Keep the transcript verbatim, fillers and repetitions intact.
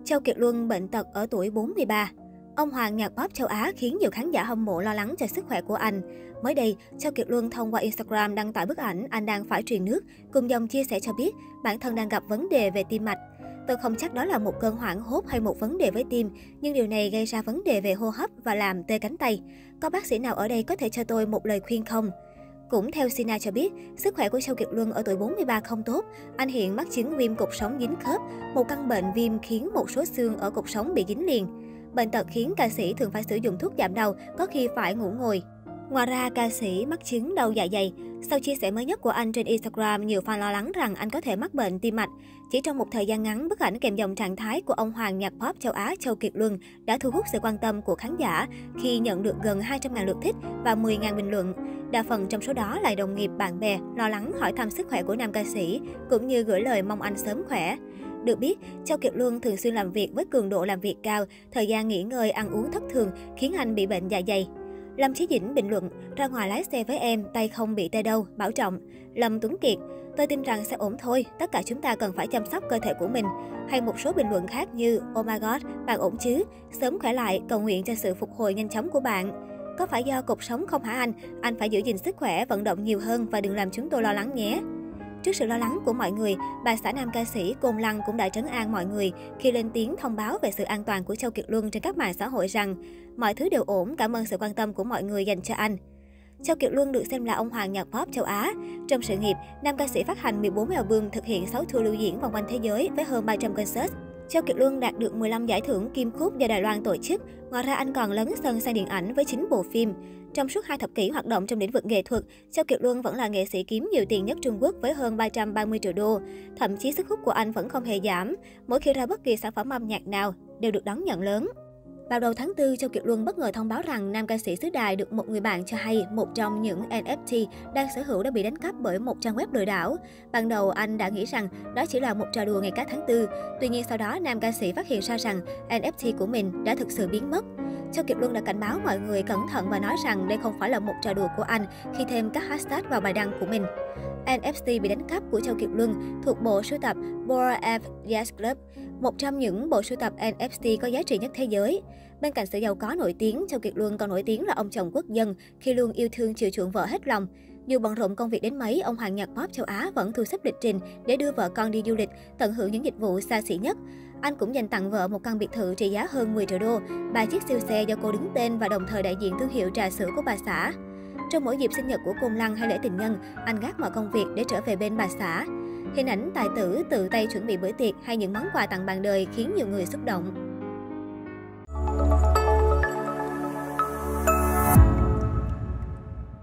Châu Kiệt Luân bệnh tật ở tuổi bốn mươi ba. Ông hoàng nhạc pop châu Á khiến nhiều khán giả hâm mộ lo lắng cho sức khỏe của anh. Mới đây, Châu Kiệt Luân thông qua Instagram đăng tải bức ảnh anh đang phải truyền nước, cùng dòng chia sẻ cho biết bản thân đang gặp vấn đề về tim mạch. Tôi không chắc đó là một cơn hoảng hốt hay một vấn đề với tim, nhưng điều này gây ra vấn đề về hô hấp và làm tê cánh tay. Có bác sĩ nào ở đây có thể cho tôi một lời khuyên không? Cũng theo Sina cho biết, sức khỏe của Châu Kiệt Luân ở tuổi bốn mươi ba không tốt. Anh hiện mắc chứng viêm cột sống dính khớp, một căn bệnh viêm khiến một số xương ở cột sống bị dính liền. Bệnh tật khiến ca sĩ thường phải sử dụng thuốc giảm đau, có khi phải ngủ ngồi. Ngoài ra, ca sĩ mắc chứng đau dạ dày. Sau chia sẻ mới nhất của anh trên Instagram, nhiều fan lo lắng rằng anh có thể mắc bệnh tim mạch. Chỉ trong một thời gian ngắn, bức ảnh kèm dòng trạng thái của ông hoàng nhạc pop châu Á Châu Kiệt Luân đã thu hút sự quan tâm của khán giả khi nhận được gần hai trăm nghìn lượt thích và mười nghìn bình luận. Đa phần trong số đó là đồng nghiệp, bạn bè lo lắng hỏi thăm sức khỏe của nam ca sĩ, cũng như gửi lời mong anh sớm khỏe. Được biết, Châu Kiệt Luân thường xuyên làm việc với cường độ làm việc cao, thời gian nghỉ ngơi, ăn uống thất thường khiến anh bị bệnh dạ dày. Lâm Chí Dĩnh bình luận, ra ngoài lái xe với em, tay không bị tê đâu, bảo trọng. Lâm Tuấn Kiệt, tôi tin rằng sẽ ổn thôi, tất cả chúng ta cần phải chăm sóc cơ thể của mình. Hay một số bình luận khác như, oh my god, bạn ổn chứ, sớm khỏe lại, cầu nguyện cho sự phục hồi nhanh chóng của bạn. Có phải do cột sống không hả anh? Anh phải giữ gìn sức khỏe, vận động nhiều hơn và đừng làm chúng tôi lo lắng nhé. Trước sự lo lắng của mọi người, bà xã nam ca sĩ Côn Lăng cũng đã trấn an mọi người khi lên tiếng thông báo về sự an toàn của Châu Kiệt Luân trên các mạng xã hội rằng mọi thứ đều ổn, cảm ơn sự quan tâm của mọi người dành cho anh. Châu Kiệt Luân được xem là ông hoàng nhạc pop châu Á. Trong sự nghiệp, nam ca sĩ phát hành mười bốn album, thực hiện sáu tour lưu diễn vòng quanh thế giới với hơn ba trăm concert. Châu Kiệt Luân đạt được mười lăm giải thưởng Kim Cúc do Đài Loan tổ chức. Ngoài ra, anh còn lấn sân sang điện ảnh với chín bộ phim. Trong suốt hai thập kỷ hoạt động trong lĩnh vực nghệ thuật, Châu Kiệt Luân vẫn là nghệ sĩ kiếm nhiều tiền nhất Trung Quốc với hơn ba trăm ba mươi triệu đô. Thậm chí sức hút của anh vẫn không hề giảm. Mỗi khi ra bất kỳ sản phẩm âm nhạc nào, đều được đón nhận lớn. Vào đầu tháng tư, Châu Kiệt Luân bất ngờ thông báo rằng nam ca sĩ xứ Đài được một người bạn cho hay một trong những en ép tê đang sở hữu đã bị đánh cắp bởi một trang web lừa đảo. Ban đầu, anh đã nghĩ rằng đó chỉ là một trò đùa ngày các tháng tư. Tuy nhiên sau đó, nam ca sĩ phát hiện ra rằng en ép tê của mình đã thực sự biến mất. Châu Kiệt Luân đã cảnh báo mọi người cẩn thận và nói rằng đây không phải là một trò đùa của anh khi thêm các hashtag vào bài đăng của mình. en ép tê bị đánh cắp của Châu Kiệt Luân thuộc bộ sưu tập Bored Ape Yacht Club, một trong những bộ sưu tập en ép tê có giá trị nhất thế giới. Bên cạnh sự giàu có nổi tiếng, Châu Kiệt Luân còn nổi tiếng là ông chồng quốc dân khi luôn yêu thương chiều chuộng vợ hết lòng. Dù bận rộn công việc đến mấy, ông hoàng nhạc pop châu Á vẫn thu xếp lịch trình để đưa vợ con đi du lịch, tận hưởng những dịch vụ xa xỉ nhất. Anh cũng dành tặng vợ một căn biệt thự trị giá hơn mười triệu đô, ba chiếc siêu xe do cô đứng tên và đồng thời đại diện thương hiệu trà sữa của bà xã. Trong mỗi dịp sinh nhật của Côn Lăng hay lễ tình nhân, anh gác mọi công việc để trở về bên bà xã. Hình ảnh tài tử tự tay chuẩn bị bữa tiệc hay những món quà tặng bạn đời khiến nhiều người xúc động.